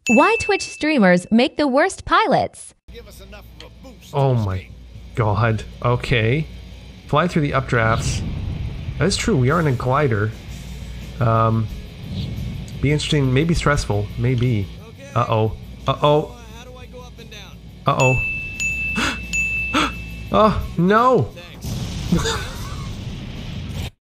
Why Twitch streamers make the worst pilots? Oh my god. Okay. Fly through the updrafts. That's true, we are in a glider. Be interesting, maybe stressful. Maybe. Uh-oh. Uh-oh. Uh-oh. Oh, no!